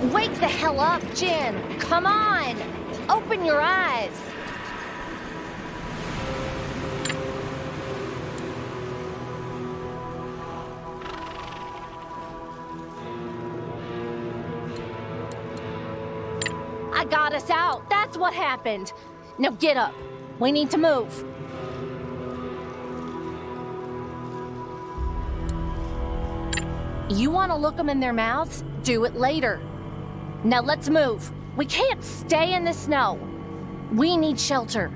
Wake the hell up, Jen! Come on! Open your eyes! I got us out. That's what happened. Now get up. We need to move. You want to look them in their mouths? Do it later. Now let's move. We can't stay in the snow. We need shelter.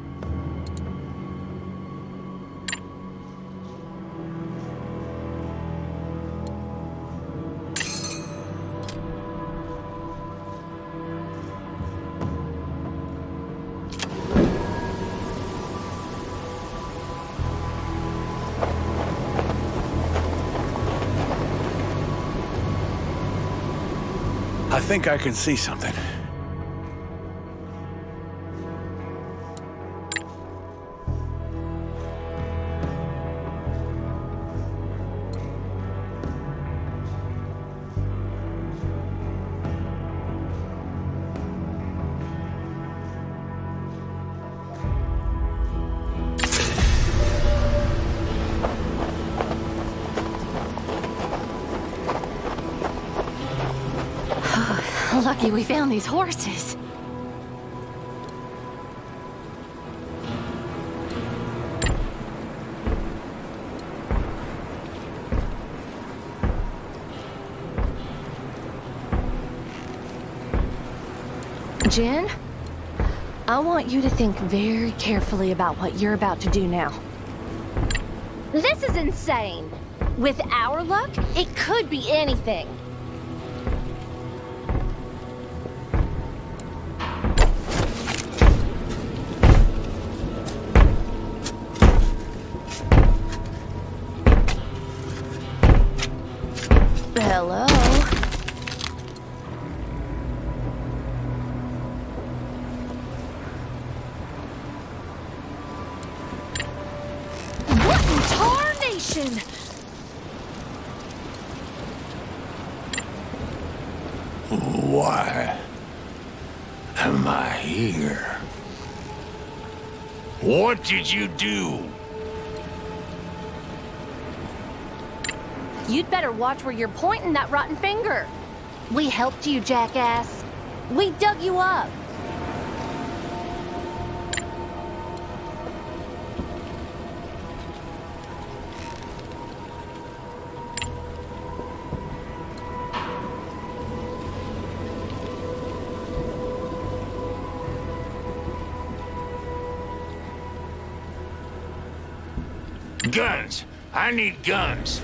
I think I can see something. Lucky we found these horses. Jen, I want you to think very carefully about what you're about to do now. This is insane. With our luck, it could be anything. Hello? What in tarnation? Why am I here? What did you do? You'd better watch where you're pointing that rotten finger. We helped you, jackass. We dug you up. Guns! I need guns!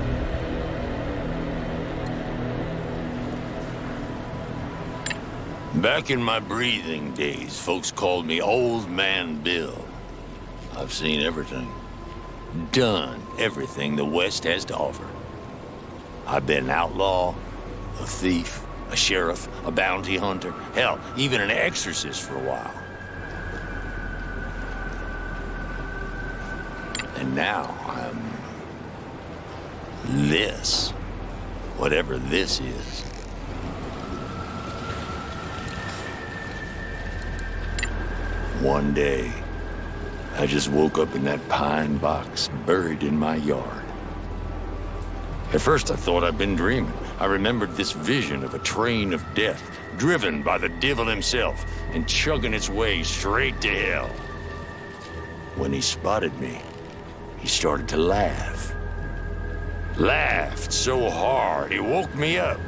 Back in my breathing days, folks called me Old Man Bill. I've seen everything. Done everything the West has to offer. I've been an outlaw, a thief, a sheriff, a bounty hunter, hell, even an exorcist for a while. And now I'm this, whatever this is. One day, I just woke up in that pine box buried in my yard. At first I thought I'd been dreaming. I remembered this vision of a train of death, driven by the devil himself and chugging its way straight to hell. When he spotted me, he started to laugh. Laughed so hard, he woke me up.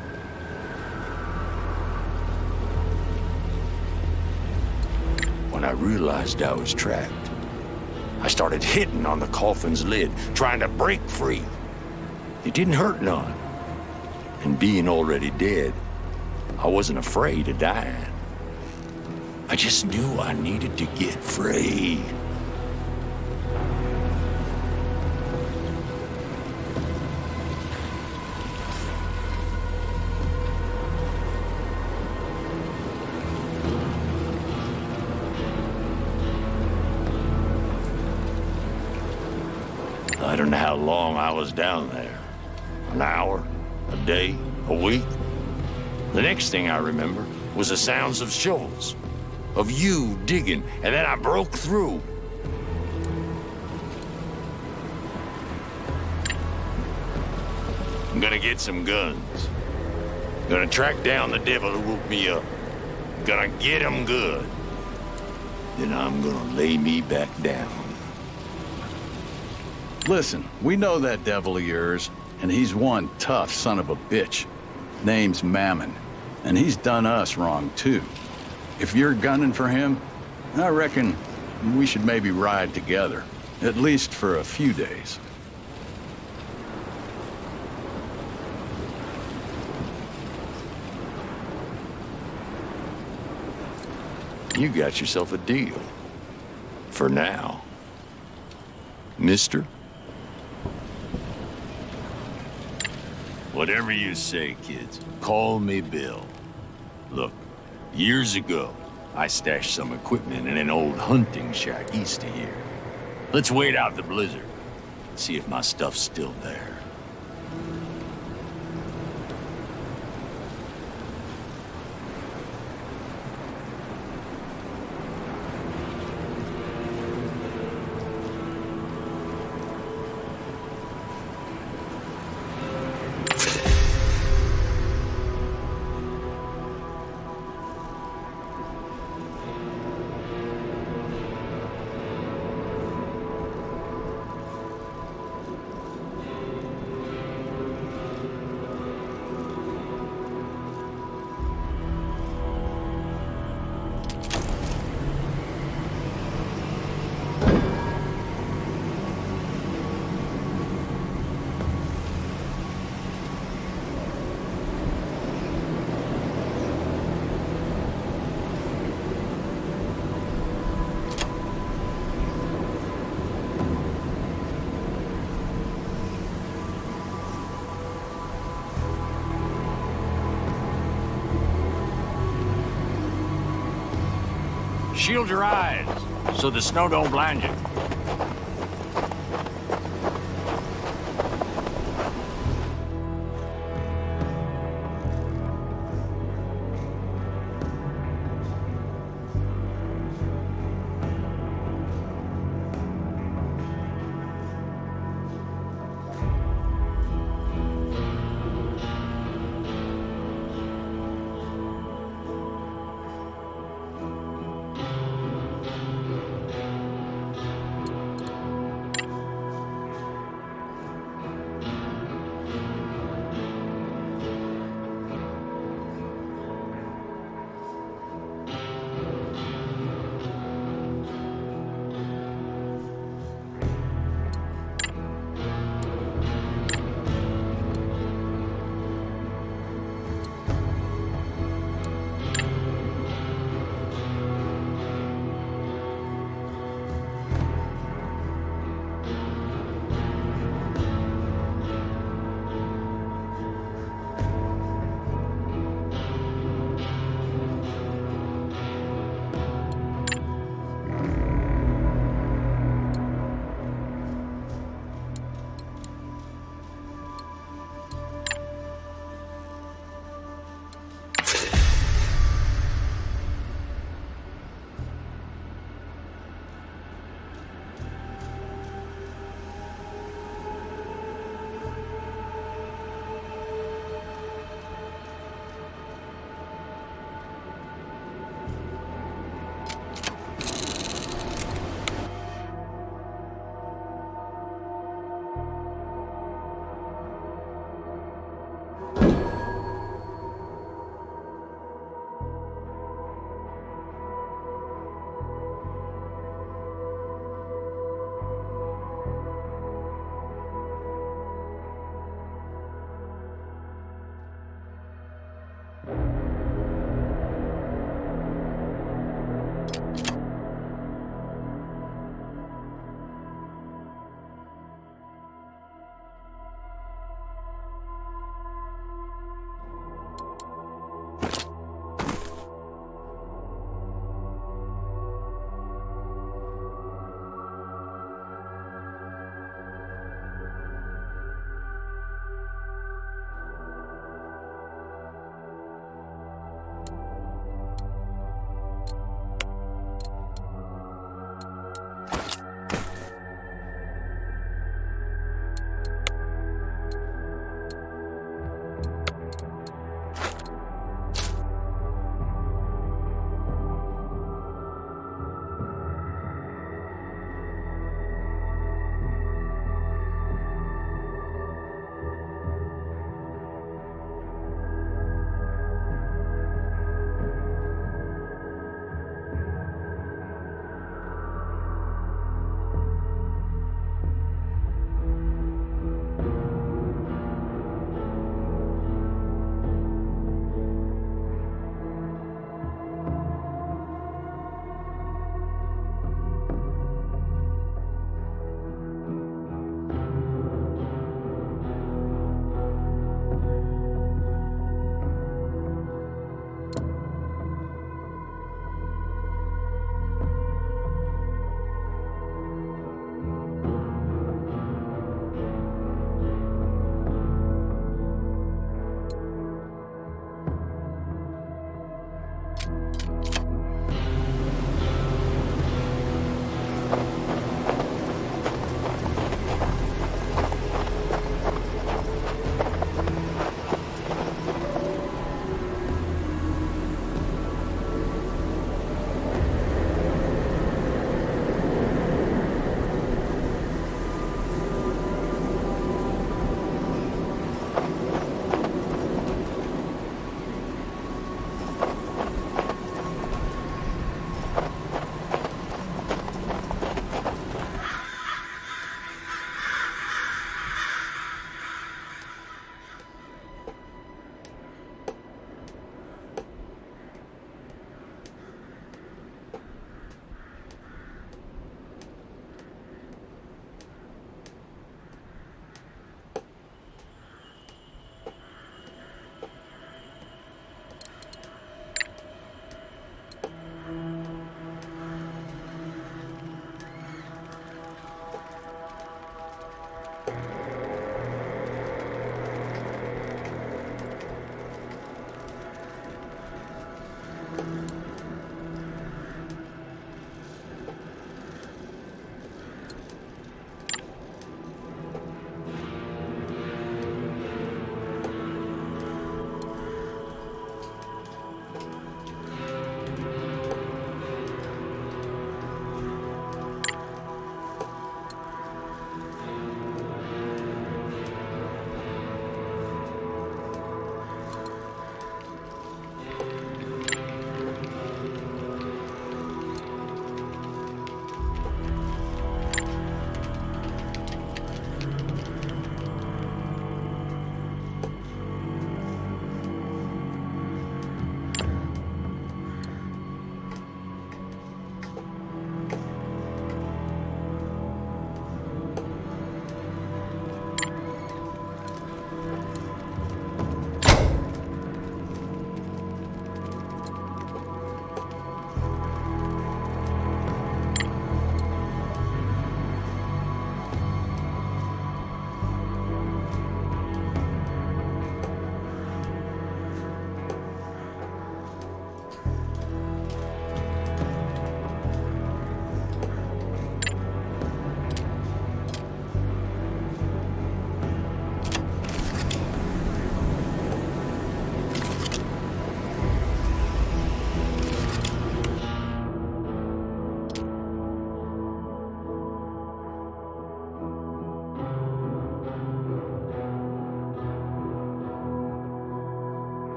When I realized I was trapped, I started hitting on the coffin's lid, trying to break free. It didn't hurt none. And being already dead, I wasn't afraid of dying. I just knew I needed to get free. I don't know how long I was down there. An hour, a day, a week. The next thing I remember was the sounds of shovels, of you digging, and then I broke through. I'm gonna get some guns. Gonna track down the devil who woke me up. Gonna get him good. Then I'm gonna lay me back down. Listen, we know that devil of yours, and he's one tough son of a bitch. Name's Mammon, and he's done us wrong too. If you're gunning for him, I reckon we should maybe ride together, at least for a few days. You got yourself a deal. For now. Mister? Whatever you say, kids. Call me Bill. Look, years ago, I stashed some equipment in an old hunting shack east of here. Let's wait out the blizzard. See if my stuff's still there. Shield your eyes, so the snow don't blind you.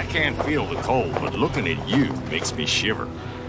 I can't feel the cold, but looking at you makes me shiver.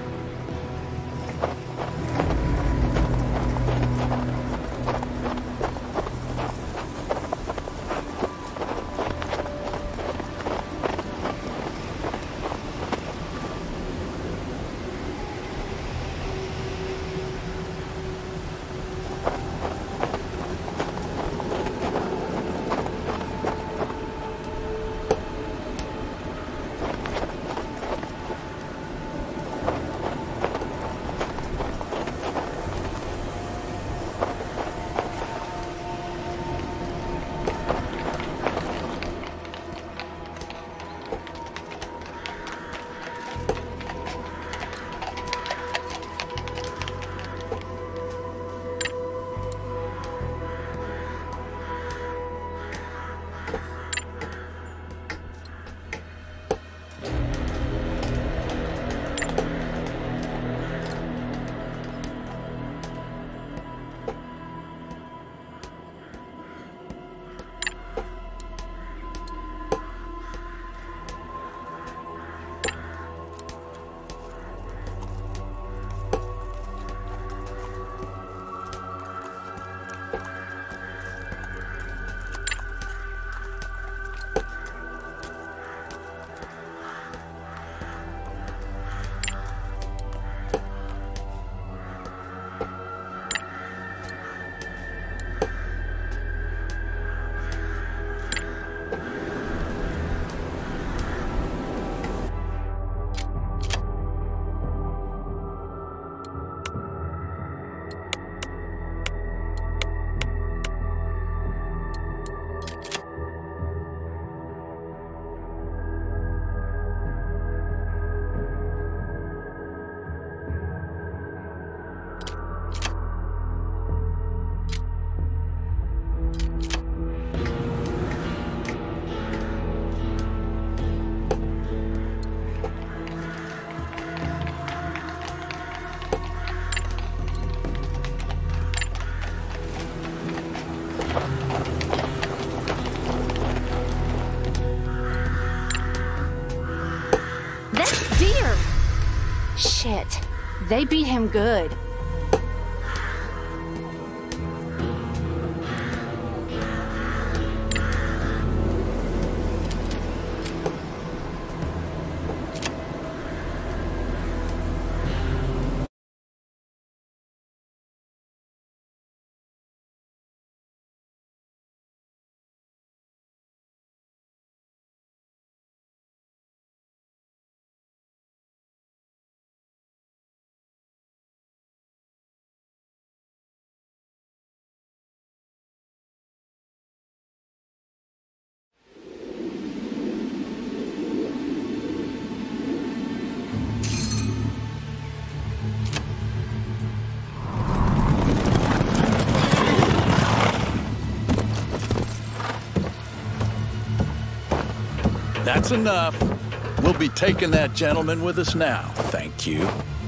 Shit. They beat him good. That's enough. We'll be taking that gentleman with us now, thank you.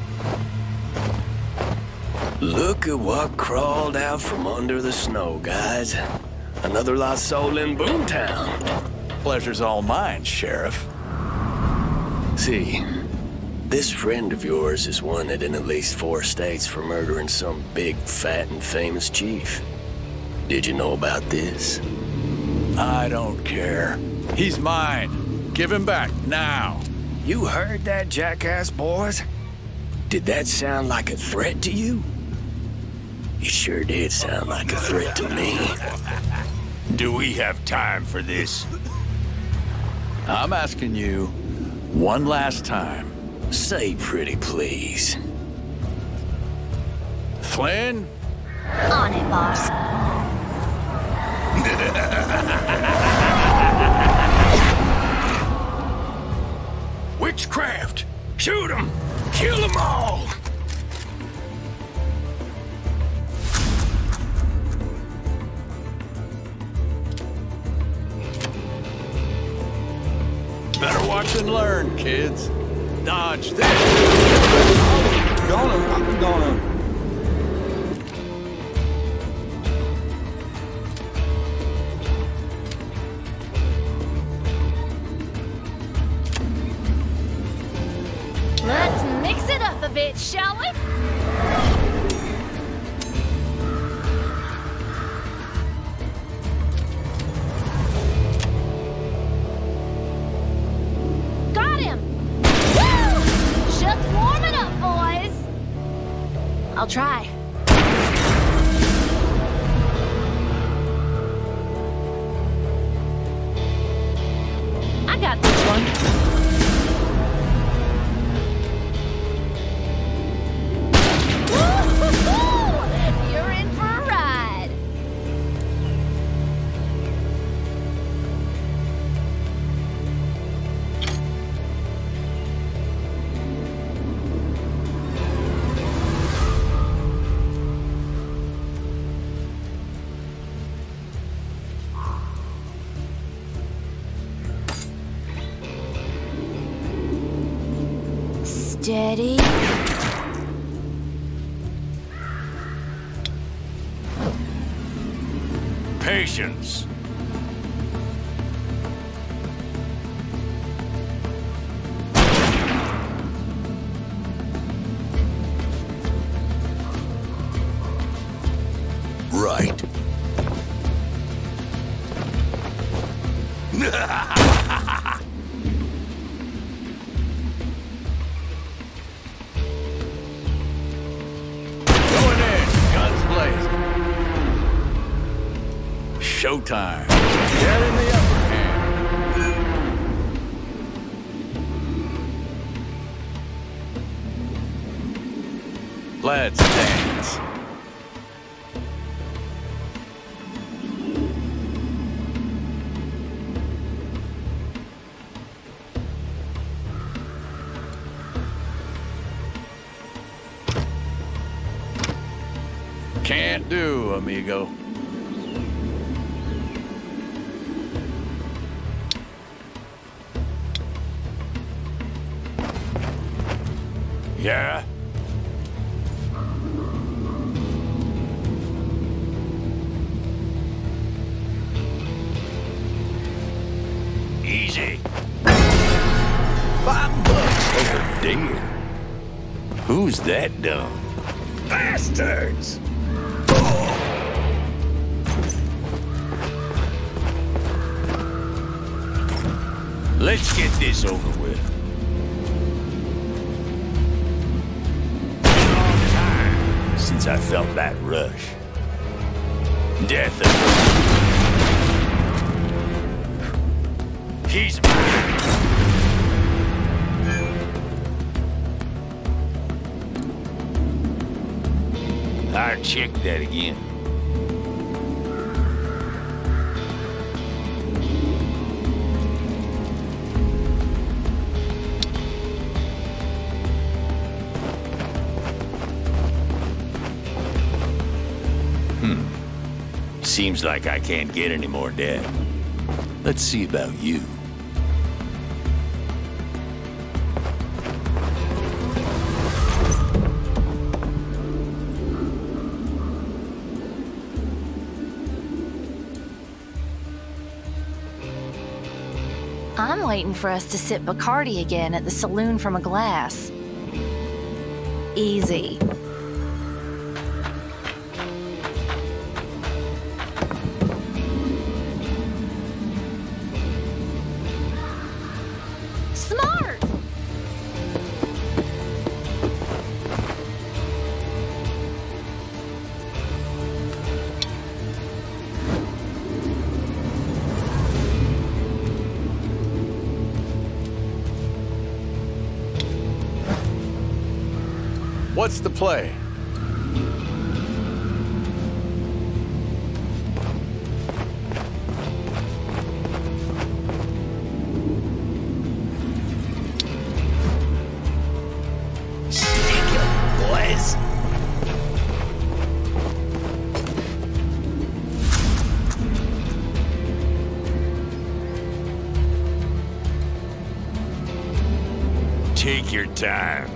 Look at what crawled out from under the snow, guys. Another lost soul in Boomtown. Pleasure's all mine, Sheriff. See, this friend of yours is wanted in at least 4 states for murdering some big, fat, and famous chief. Did you know about this? I don't care. He's mine. Give him back, now. You heard that, jackass boys? Did that sound like a threat to you? It sure did sound like a threat to me. Do we have time for this? I'm asking you one last time. Say pretty please. Flynn? On it, boss. Witchcraft! Shoot them! Kill them all! Better watch and learn, kids. Dodge this. I'm gonna. I'll try. I got this one. Woo-hoo-hoo! You're in for a ride. Steady. Patience. Right. Showtime. Get in the upper hand. Let's dance. Can't do, amigo. Yeah? Easy. $5 over there. Who's that dumb? Bastards! Let's get this over with. Since I felt that rush. Death of... He's mine. I'll check that again. Seems like I can't get any more dead. Let's see about you. I'm waiting for us to sip Bacardi again at the saloon from a glass. Easy. Smart! What's the play? Take your time.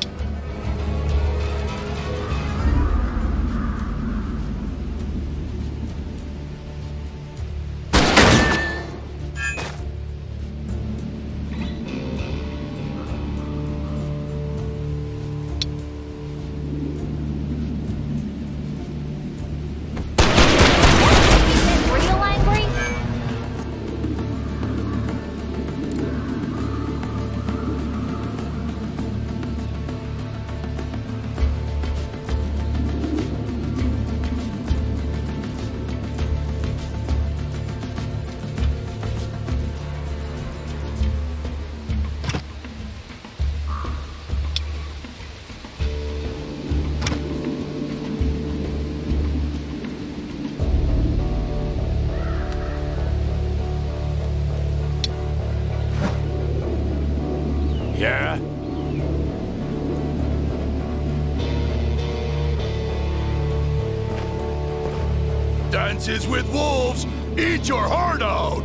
Real angry? Dances with wolves, eat your heart out!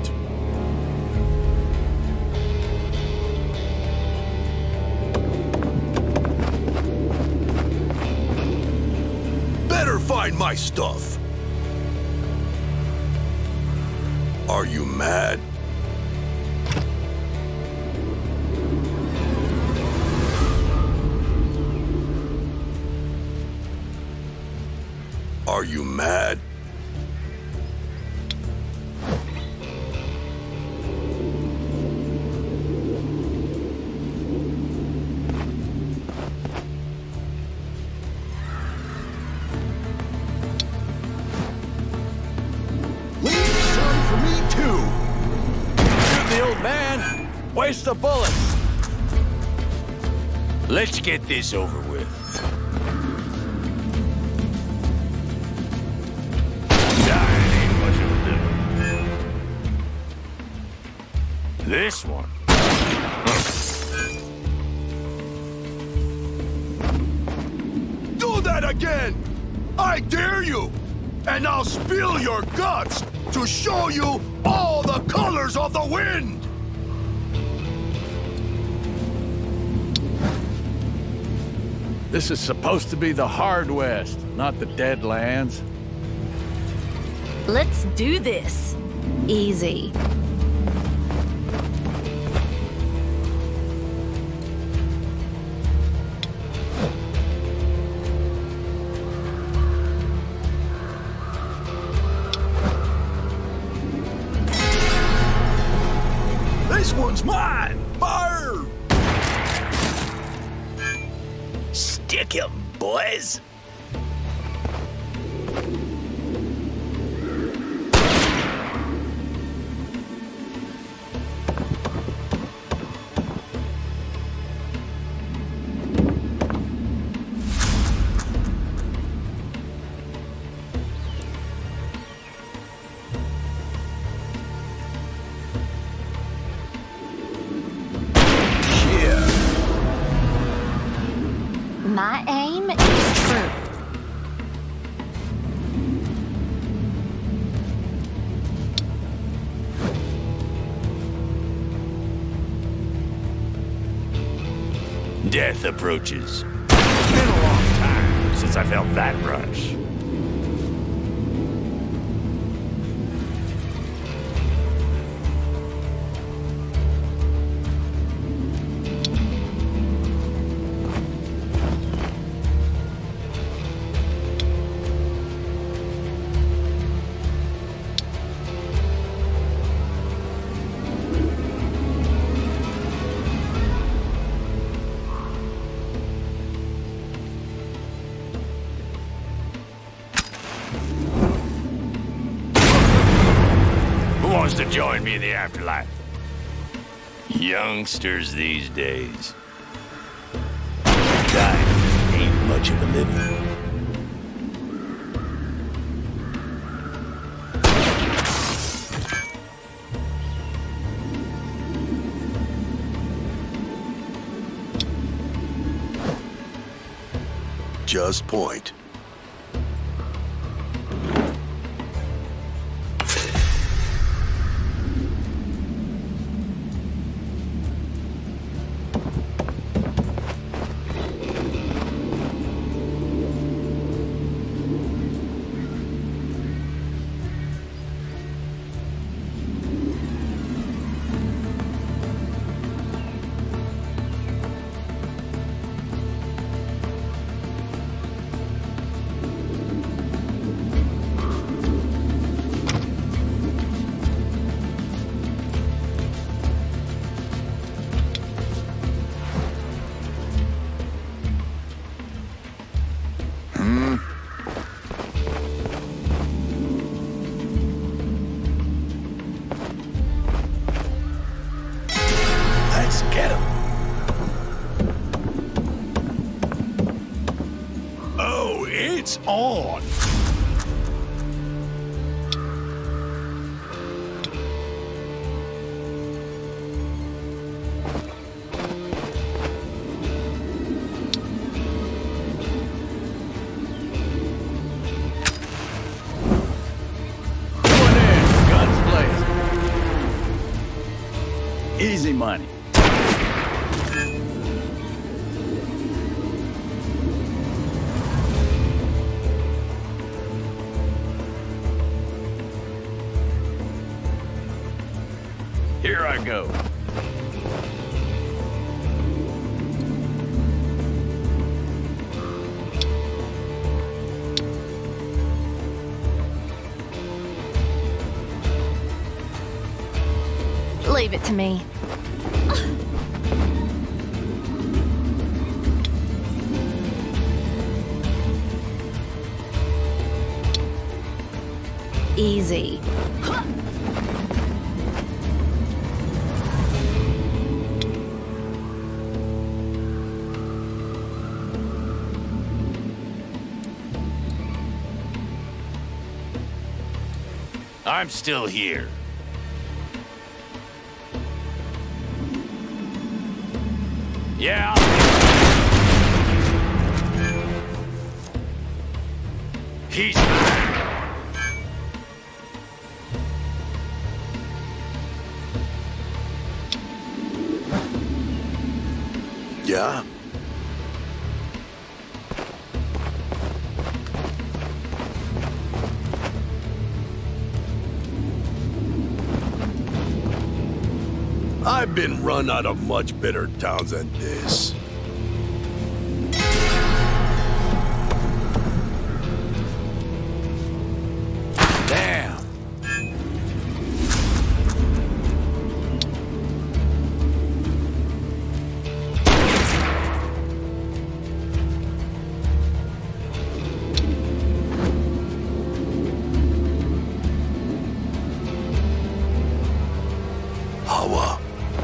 Better find my stuff. Are you mad? Are you mad? Waste the bullets! Let's get this over with. Dying ain't much of a living. This one. Do that again! I dare you! And I'll spill your guts to show you all the colors of the wind! This is supposed to be the Hard West, not the Deadlands. Let's do this. Easy. This one's mine! Fire! Stick 'em, boys! My aim is true. Death approaches. It's been a long time since I felt that rush. Wants to join me in the afterlife. Youngsters these days. Dying ain't much of a living. Just point. Get him! Oh, it's on! Easy money. Here I go. Leave it to me. Easy. I'm still here. Yeah. He's Yeah? I've been run out of much better towns than this. damn. Hawa.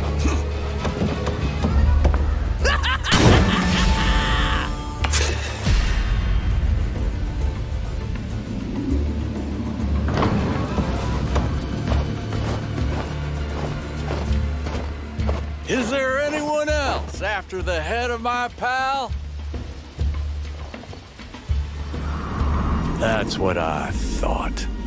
Is there anyone else after the head of my pal? That's what I thought.